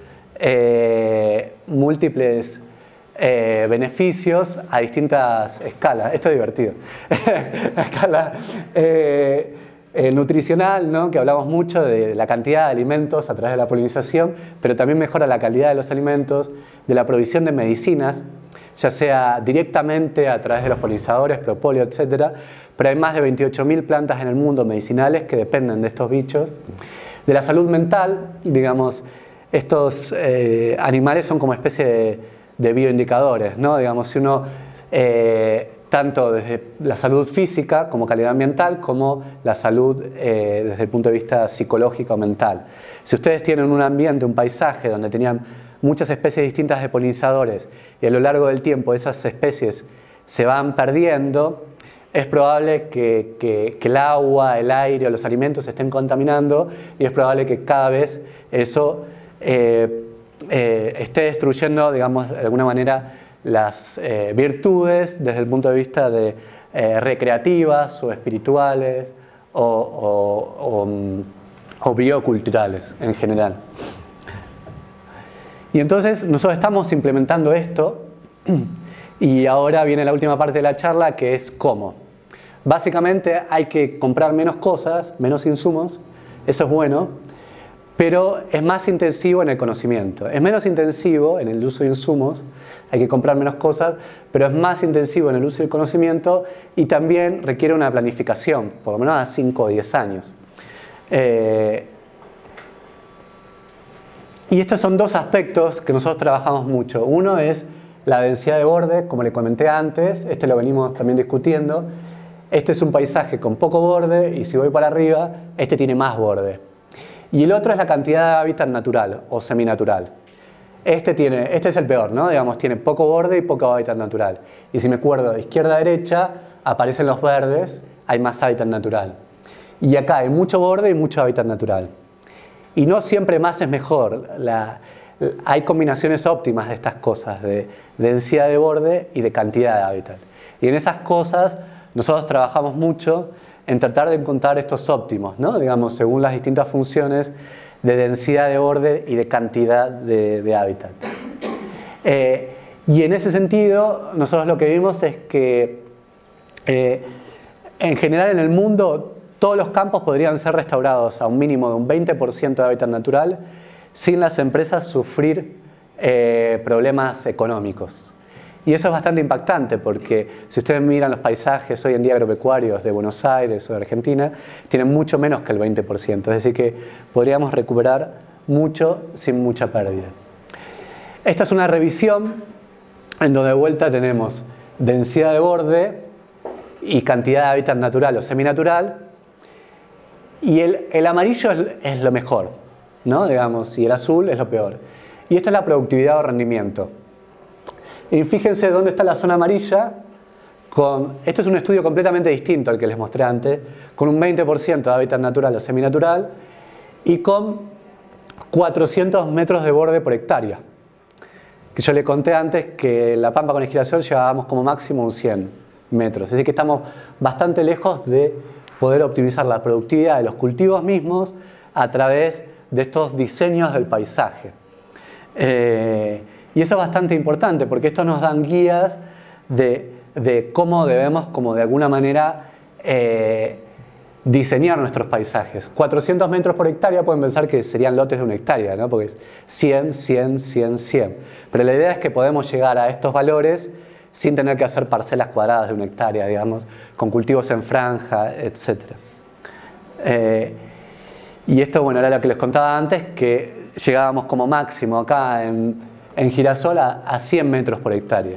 múltiples beneficios a distintas escalas. Esto es divertido. La escala nutricional, ¿no? Que hablamos mucho de la cantidad de alimentos a través de la polinización, pero también mejora la calidad de los alimentos, de la provisión de medicinas, ya sea directamente a través de los polinizadores, propóleo, etc. Pero hay más de 28.000 plantas en el mundo medicinales que dependen de estos bichos. De la salud mental, digamos, estos animales son como especie de bioindicadores, ¿no? Digamos, si uno, tanto desde la salud física como calidad ambiental, como la salud desde el punto de vista psicológico o mental. Si ustedes tienen un ambiente, un paisaje donde tenían muchas especies distintas de polinizadores y a lo largo del tiempo esas especies se van perdiendo, es probable que el agua, el aire o los alimentos se estén contaminando y es probable que cada vez eso esté destruyendo, digamos, de alguna manera las virtudes desde el punto de vista de recreativas o espirituales o bioculturales en general. Y entonces nosotros estamos implementando esto y ahora viene la última parte de la charla, que es cómo. Básicamente hay que comprar menos cosas, menos insumos, eso es bueno, pero es más intensivo en el conocimiento. Es menos intensivo en el uso de insumos, hay que comprar menos cosas, pero es más intensivo en el uso del conocimiento y también requiere una planificación, por lo menos a 5 o 10 años. Y estos son dos aspectos que nosotros trabajamos mucho. Uno es la densidad de borde, como le comenté antes, este lo venimos también discutiendo. Este es un paisaje con poco borde y si voy para arriba, este tiene más borde. Y el otro es la cantidad de hábitat natural o seminatural. Este es el peor, ¿no? Digamos, tiene poco borde y poco hábitat natural. Y si me acuerdo de izquierda a derecha, aparecen los verdes, hay más hábitat natural. Y acá hay mucho borde y mucho hábitat natural. Y no siempre más es mejor. Hay combinaciones óptimas de estas cosas, de densidad de borde y de cantidad de hábitat. Y en esas cosas nosotros trabajamos mucho en tratar de encontrar estos óptimos, ¿no? Digamos, según las distintas funciones de densidad de borde y de cantidad de hábitat. Y en ese sentido, nosotros lo que vimos es que en general en el mundo todos los campos podrían ser restaurados a un mínimo de un 20% de hábitat natural sin las empresas sufrir problemas económicos. Y eso es bastante impactante porque si ustedes miran los paisajes hoy en día agropecuarios de Buenos Aires o de Argentina, tienen mucho menos que el 20%. Es decir que podríamos recuperar mucho sin mucha pérdida. Esta es una revisión en donde de vuelta tenemos densidad de borde y cantidad de hábitat natural o seminatural. Y el amarillo es lo mejor, ¿no? Digamos, y el azul es lo peor. Y esto es la productividad o rendimiento. Y fíjense dónde está la zona amarilla. Este es un estudio completamente distinto al que les mostré antes, con un 20% de hábitat natural o seminatural y con 400 metros de borde por hectárea. Que yo le conté antes que en La Pampa con Girassol llevábamos como máximo un 100 metros. Así que estamos bastante lejos de poder optimizar la productividad de los cultivos mismos a través de estos diseños del paisaje. Y eso es bastante importante porque esto nos dan guías de cómo debemos, como de alguna manera, diseñar nuestros paisajes. 400 metros por hectárea pueden pensar que serían lotes de una hectárea, ¿no? Porque es 100, 100, 100, 100. Pero la idea es que podemos llegar a estos valores sin tener que hacer parcelas cuadradas de una hectárea, digamos, con cultivos en franja, etc. Y esto, bueno, era lo que les contaba antes, que llegábamos como máximo acá en Girassol a 100 metros por hectárea.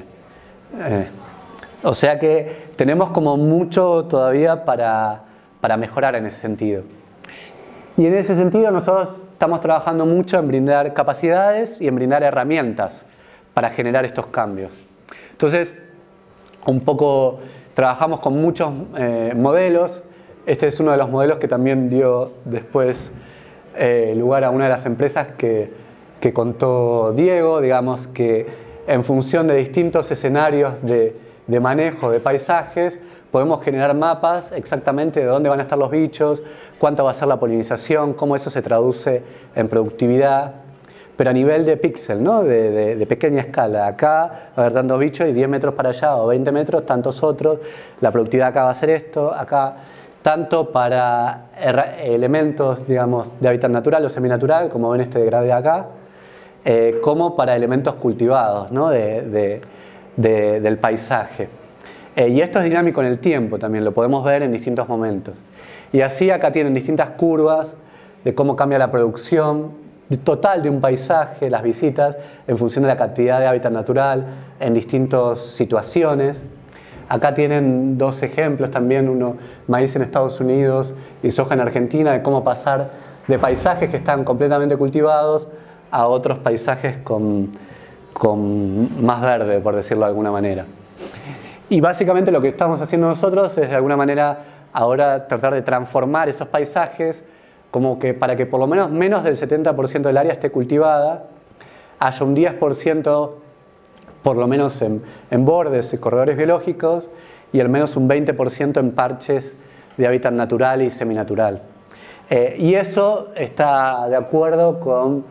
O sea que tenemos como mucho todavía para mejorar en ese sentido. Y en ese sentido nosotros estamos trabajando mucho en brindar capacidades y en brindar herramientas para generar estos cambios. Entonces, un poco trabajamos con muchos modelos. Este es uno de los modelos que también dio después lugar a una de las empresas que contó Diego, digamos que en función de distintos escenarios de manejo de paisajes, podemos generar mapas exactamente de dónde van a estar los bichos, cuánto va a ser la polinización, cómo eso se traduce en productividad, pero a nivel de píxel, ¿no? de pequeña escala. Acá va a haber tantos bichos y 10 metros para allá o 20 metros, tantos otros. La productividad acá va a ser esto, acá tanto para elementos, digamos, de hábitat natural o seminatural, como ven este degradé acá, como para elementos cultivados, ¿no? del paisaje. Y esto es dinámico en el tiempo también, lo podemos ver en distintos momentos. Y así acá tienen distintas curvas de cómo cambia la producción total de un paisaje, las visitas, en función de la cantidad de hábitat natural, en distintas situaciones. Acá tienen dos ejemplos también, uno maíz en Estados Unidos y soja en Argentina, de cómo pasar de paisajes que están completamente cultivados a otros paisajes con más verde, por decirlo de alguna manera. Y básicamente lo que estamos haciendo nosotros es de alguna manera ahora tratar de transformar esos paisajes como que para que por lo menos del 70% del área esté cultivada, haya un 10% por lo menos en bordes y corredores biológicos y al menos un 20% en parches de hábitat natural y seminatural. Y eso está de acuerdo con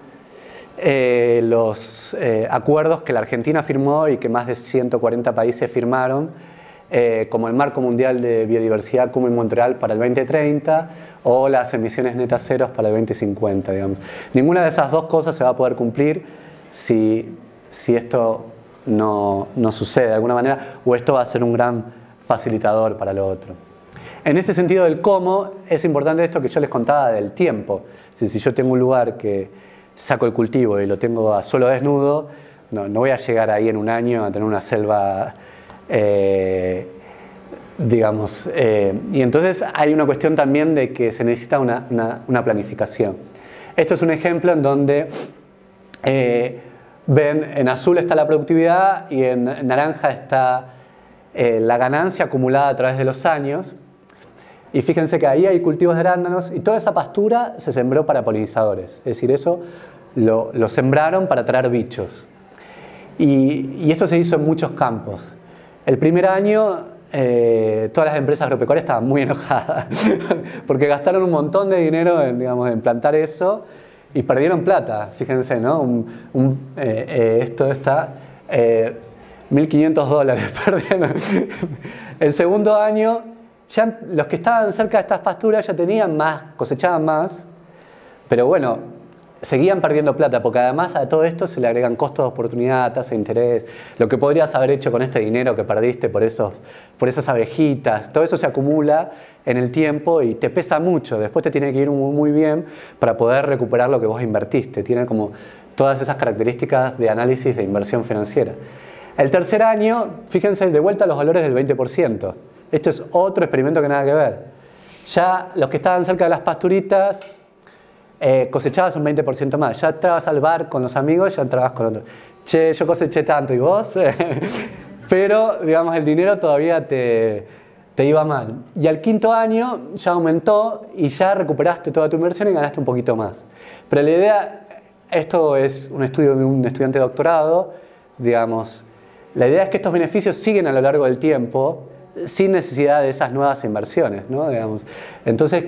los acuerdos que la Argentina firmó y que más de 140 países firmaron, como el Marco Mundial de Biodiversidad Cumming-Montreal para el 2030 o las emisiones netas ceros para el 2050, digamos. Ninguna de esas dos cosas se va a poder cumplir si esto no sucede de alguna manera, o esto va a ser un gran facilitador para lo otro. En ese sentido del cómo, es importante esto que yo les contaba del tiempo. Si yo tengo un lugar que saco el cultivo y lo tengo a suelo desnudo, no voy a llegar ahí en un año a tener una selva, digamos. Y entonces hay una cuestión también de que se necesita una planificación. Esto es un ejemplo en donde ven, en azul está la productividad y en naranja está la ganancia acumulada a través de los años. Y fíjense que ahí hay cultivos de arándanos y toda esa pastura se sembró para polinizadores. Es decir, eso lo sembraron para atraer bichos. Y esto se hizo en muchos campos. El primer año todas las empresas agropecuarias estaban muy enojadas porque gastaron un montón de dinero en, digamos, en plantar eso y perdieron plata. Fíjense, ¿no? Esto está... $1.500 perdieron. El segundo año, ya los que estaban cerca de estas pasturas ya tenían más, cosechaban más, pero bueno, seguían perdiendo plata, porque además a todo esto se le agregan costos de oportunidad, tasa de interés, lo que podrías haber hecho con este dinero que perdiste por esas abejitas, todo eso se acumula en el tiempo y te pesa mucho, después te tiene que ir muy bien para poder recuperar lo que vos invertiste, tiene como todas esas características de análisis de inversión financiera. El tercer año, fíjense, de vuelta a los valores del 20%. Esto es otro experimento que nada que ver. Ya los que estaban cerca de las pasturitas cosechabas un 20% más. Ya entrabas al bar con los amigos, ya entrabas con otros. Che, yo coseché tanto, ¿y vos? Pero, digamos, el dinero todavía te iba mal. Y al quinto año ya aumentó y ya recuperaste toda tu inversión y ganaste un poquito más. Pero la idea, esto es un estudio de un estudiante de doctorado, digamos, la idea es que estos beneficios siguen a lo largo del tiempo sin necesidad de esas nuevas inversiones, ¿no? Digamos. Entonces,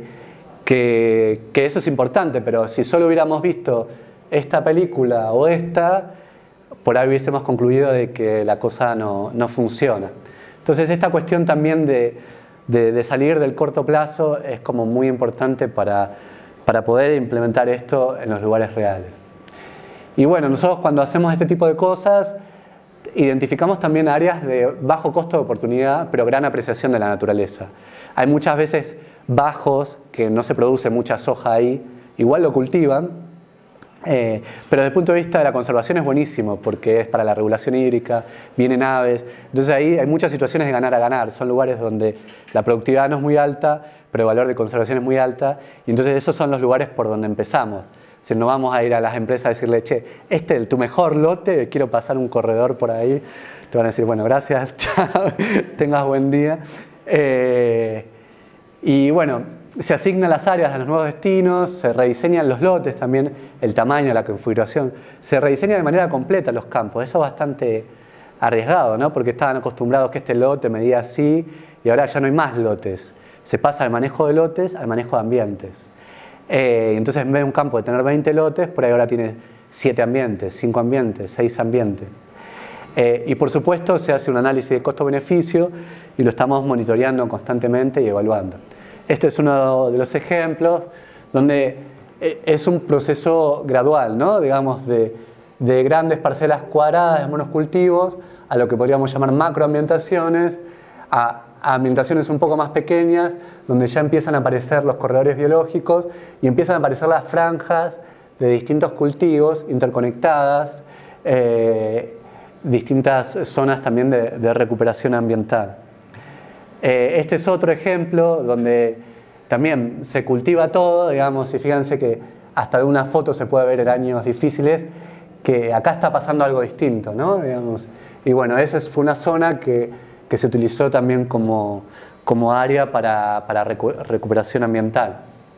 que eso es importante, pero si solo hubiéramos visto esta película o esta, por ahí hubiésemos concluido de que la cosa no funciona. Entonces, esta cuestión también de salir del corto plazo es como muy importante para poder implementar esto en los lugares reales. Y bueno, nosotros cuando hacemos este tipo de cosas, identificamos también áreas de bajo costo de oportunidad, pero gran apreciación de la naturaleza. Hay muchas veces bajos que no se produce mucha soja ahí, igual lo cultivan, pero desde el punto de vista de la conservación es buenísimo porque es para la regulación hídrica, vienen aves, entonces ahí hay muchas situaciones de ganar a ganar, son lugares donde la productividad no es muy alta, pero el valor de conservación es muy alta, y entonces esos son los lugares por donde empezamos. Si no vamos a ir a las empresas a decirle, che, este es tu mejor lote, quiero pasar un corredor por ahí, te van a decir, bueno, gracias, chao, tengas buen día. Y bueno, se asignan las áreas a los nuevos destinos, se rediseñan los lotes también, el tamaño, la configuración, se rediseña de manera completa los campos. Eso es bastante arriesgado, ¿no? Porque estaban acostumbrados que este lote medía así y ahora ya no hay más lotes. Se pasa del manejo de lotes al manejo de ambientes. Entonces, en vez de un campo de tener 20 lotes, por ahí ahora tiene 7 ambientes, 5 ambientes, 6 ambientes. Y por supuesto se hace un análisis de costo-beneficio y lo estamos monitoreando constantemente y evaluando. Este es uno de los ejemplos donde es un proceso gradual, ¿no? Digamos, de grandes parcelas cuadradas de monocultivos a lo que podríamos llamar macroambientaciones, a ambientaciones un poco más pequeñas, donde ya empiezan a aparecer los corredores biológicos y empiezan a aparecer las franjas de distintos cultivos interconectadas, distintas zonas también de recuperación ambiental. Este es otro ejemplo donde también se cultiva todo, digamos, y fíjense que hasta de una foto se puede ver en años difíciles que acá está pasando algo distinto, ¿no? Digamos, y bueno, esa fue una zona que se utilizó también como área para recuperación ambiental.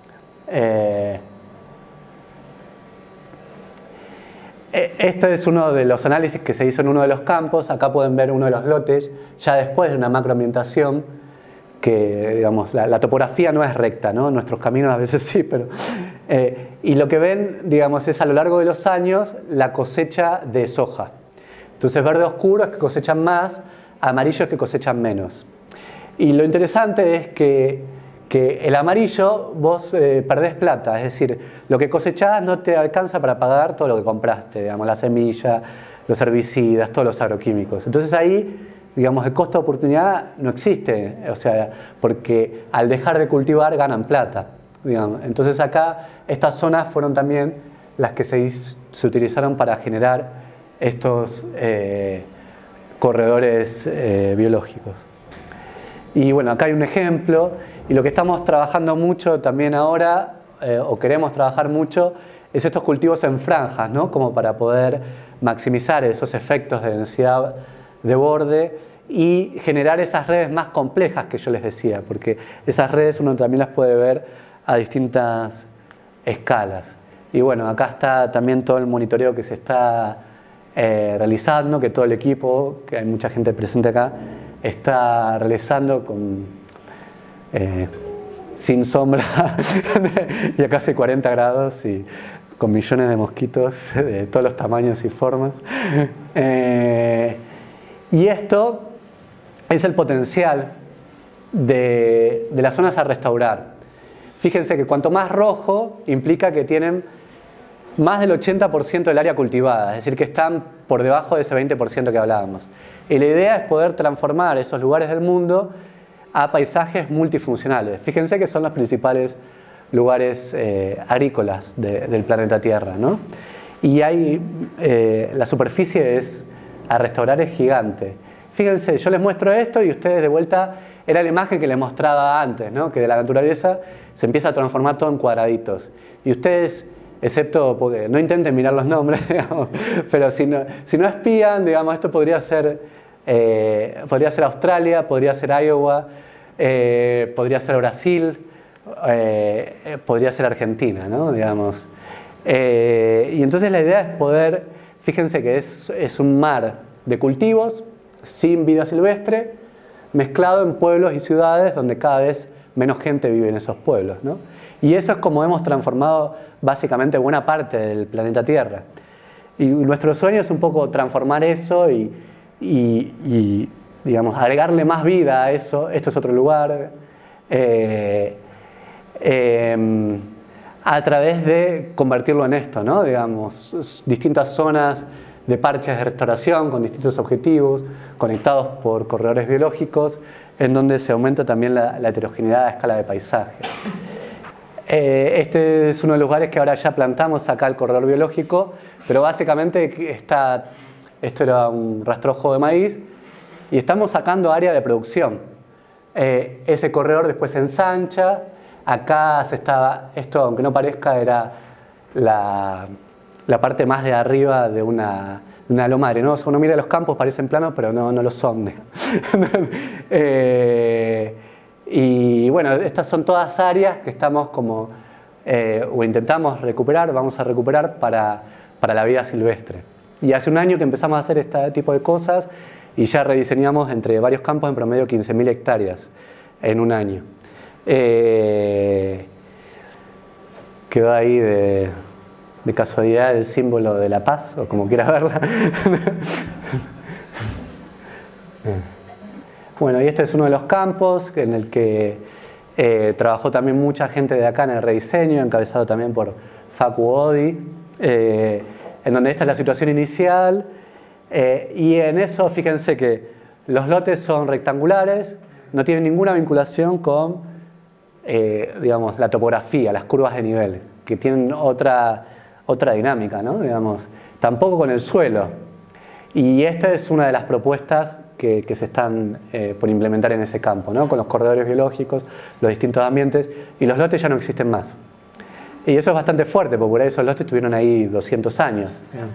Este es uno de los análisis que se hizo en uno de los campos. Acá pueden ver uno de los lotes, ya después de una macroambientación, que digamos, la topografía no es recta, ¿no? Nuestros caminos a veces sí, pero... y lo que ven, digamos, es a lo largo de los años la cosecha de soja. Entonces, verde oscuro es que cosechan más, amarillo es que cosechan menos. Y lo interesante es que el amarillo vos perdés plata, es decir, lo que cosechás no te alcanza para pagar todo lo que compraste, digamos, la semilla, los herbicidas, todos los agroquímicos. Entonces ahí, digamos, el costo de oportunidad no existe, o sea, porque al dejar de cultivar ganan plata, digamos. Entonces acá estas zonas fueron también las que se utilizaron para generar estos corredores biológicos. Y bueno, acá hay un ejemplo, y lo que estamos trabajando mucho también ahora, o queremos trabajar mucho, es estos cultivos en franjas, ¿no? Como para poder maximizar esos efectos de densidad de borde y generar esas redes más complejas que yo les decía, porque esas redes uno también las puede ver a distintas escalas. Y bueno, acá está también todo el monitoreo que se está realizando, que todo el equipo, que hay mucha gente presente acá, está realizando sin sombra y a casi 40 grados y con millones de mosquitos de todos los tamaños y formas. Y esto es el potencial de las zonas a restaurar. Fíjense que cuanto más rojo implica que tienen más del 80% del área cultivada, es decir, que están por debajo de ese 20% que hablábamos. Y la idea es poder transformar esos lugares del mundo a paisajes multifuncionales. Fíjense que son los principales lugares agrícolas del planeta Tierra, ¿no? Y la superficie a restaurar es gigante. Fíjense, yo les muestro esto y ustedes de vuelta, era la imagen que les mostraba antes, ¿no? Que de la naturaleza se empieza a transformar todo en cuadraditos. Y ustedes, excepto porque no intenten mirar los nombres, digamos, pero si no espían, digamos, esto podría ser Australia, podría ser Iowa, podría ser Brasil, podría ser Argentina, ¿no? Digamos. Y entonces la idea es poder, fíjense que es un mar de cultivos sin vida silvestre, mezclado en pueblos y ciudades donde cada vez menos gente vive en esos pueblos, ¿no? Y eso es como hemos transformado básicamente buena parte del planeta Tierra. Y nuestro sueño es un poco transformar eso y digamos, agregarle más vida a eso. Esto es otro lugar. A través de convertirlo en esto, ¿no? Digamos, distintas zonas de parches de restauración con distintos objetivos, conectados por corredores biológicos, en donde se aumenta también la heterogeneidad a escala de paisaje. Este es uno de los lugares que ahora ya plantamos acá el corredor biológico, pero básicamente esto era un rastrojo de maíz y estamos sacando área de producción. Ese corredor después se ensancha. Acá esto, aunque no parezca, era la parte más de arriba de una loma arenosa. Uno mira los campos, parecen planos, pero no lo son. Y bueno, estas son todas áreas que estamos como, o intentamos recuperar, vamos a recuperar para la vida silvestre. Y hace un año que empezamos a hacer este tipo de cosas y ya rediseñamos entre varios campos en promedio 15.000 hectáreas en un año. Quedó ahí de casualidad el símbolo de la paz, o como quieras verla. Bueno, y este es uno de los campos en el que trabajó también mucha gente de acá en el rediseño, encabezado también por Facu Odi, en donde esta es la situación inicial. Y en eso, fíjense que los lotes son rectangulares, no tienen ninguna vinculación con digamos, la topografía, las curvas de nivel, que tienen otra dinámica, ¿no? Digamos, tampoco con el suelo. Y esta es una de las propuestas que se están por implementar en ese campo, ¿no? Con los corredores biológicos, los distintos ambientes, y los lotes ya no existen más. Y eso es bastante fuerte, porque por ahí esos lotes estuvieron ahí 200 años.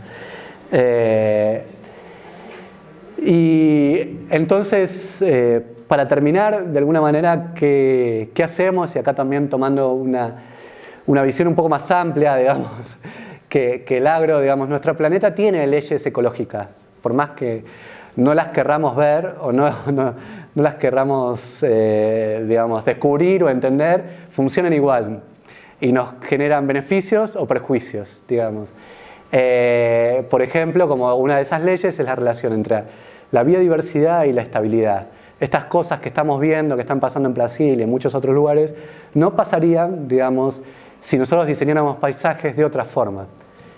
Y entonces, para terminar, de alguna manera, ¿qué hacemos? Y acá también tomando una visión un poco más amplia, digamos, que el agro, digamos, nuestro planeta tiene leyes ecológicas, por más que no las querramos ver o no las querramos, digamos, descubrir o entender, funcionan igual y nos generan beneficios o perjuicios, digamos. Por ejemplo, como una de esas leyes es la relación entre la biodiversidad y la estabilidad. Estas cosas que estamos viendo, que están pasando en Brasil y en muchos otros lugares, no pasarían, digamos, si nosotros diseñáramos paisajes de otra forma.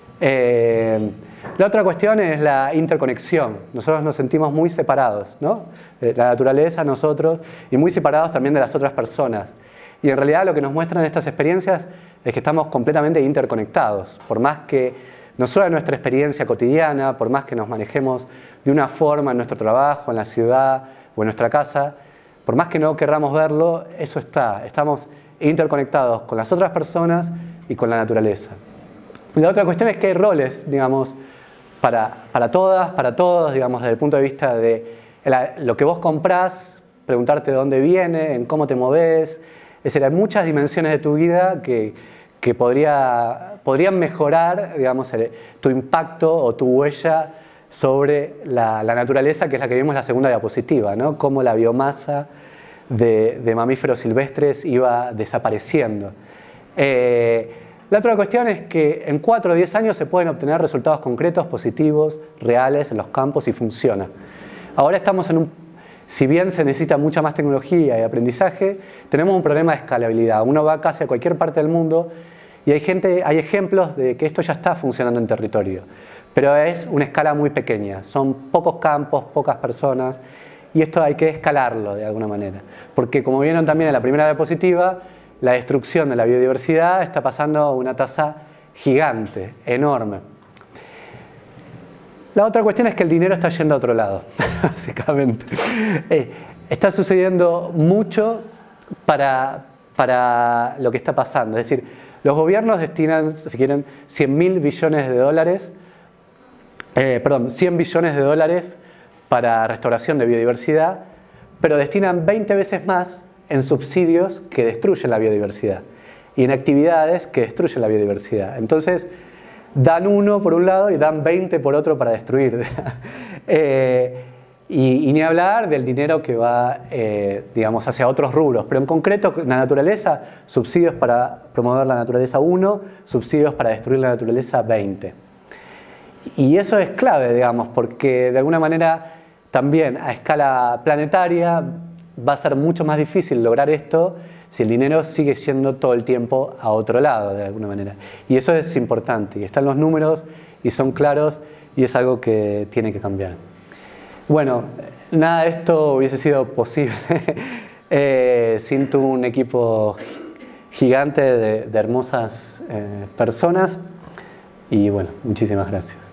La otra cuestión es la interconexión. Nosotros nos sentimos muy separados, ¿no? La naturaleza, nosotros, y muy separados también de las otras personas. Y en realidad lo que nos muestran estas experiencias es que estamos completamente interconectados. Por más que no solo en nuestra experiencia cotidiana, por más que nos manejemos de una forma en nuestro trabajo, en la ciudad o en nuestra casa, por más que no querramos verlo, eso está. Estamos interconectados con las otras personas y con la naturaleza. La otra cuestión es que hay roles, digamos, para todas, para todos, digamos, desde el punto de vista de lo que vos comprás, preguntarte de dónde viene, en cómo te movés. Es decir, hay muchas dimensiones de tu vida que podrían mejorar, digamos, tu impacto o tu huella sobre la naturaleza, que es la que vimos en la segunda diapositiva, ¿no? Cómo la biomasa de mamíferos silvestres iba desapareciendo. La otra cuestión es que en 4 o 10 años se pueden obtener resultados concretos, positivos, reales en los campos y funciona. Ahora estamos si bien se necesita mucha más tecnología y aprendizaje, tenemos un problema de escalabilidad. Uno va casi a cualquier parte del mundo y hay ejemplos de que esto ya está funcionando en territorio, pero es una escala muy pequeña. Son pocos campos, pocas personas, y esto hay que escalarlo de alguna manera. Porque como vieron también en la primera diapositiva, la destrucción de la biodiversidad está pasando a una tasa gigante, enorme. La otra cuestión es que el dinero está yendo a otro lado, básicamente. Está sucediendo mucho para lo que está pasando. Es decir, los gobiernos destinan, si quieren, 100 billones de dólares para restauración de biodiversidad, pero destinan 20 veces más en subsidios que destruyen la biodiversidad y en actividades que destruyen la biodiversidad. Entonces, dan uno por un lado y dan 20 por otro para destruir. Y ni hablar del dinero que va, digamos, hacia otros rubros. Pero en concreto, la naturaleza, subsidios para promover la naturaleza 1, subsidios para destruir la naturaleza 20. Y eso es clave, digamos, porque de alguna manera también a escala planetaria va a ser mucho más difícil lograr esto si el dinero sigue yendo todo el tiempo a otro lado, de alguna manera. Y eso es importante, y están los números, y son claros, y es algo que tiene que cambiar. Bueno, nada de esto hubiese sido posible sin un equipo gigante de hermosas personas, y bueno, muchísimas gracias.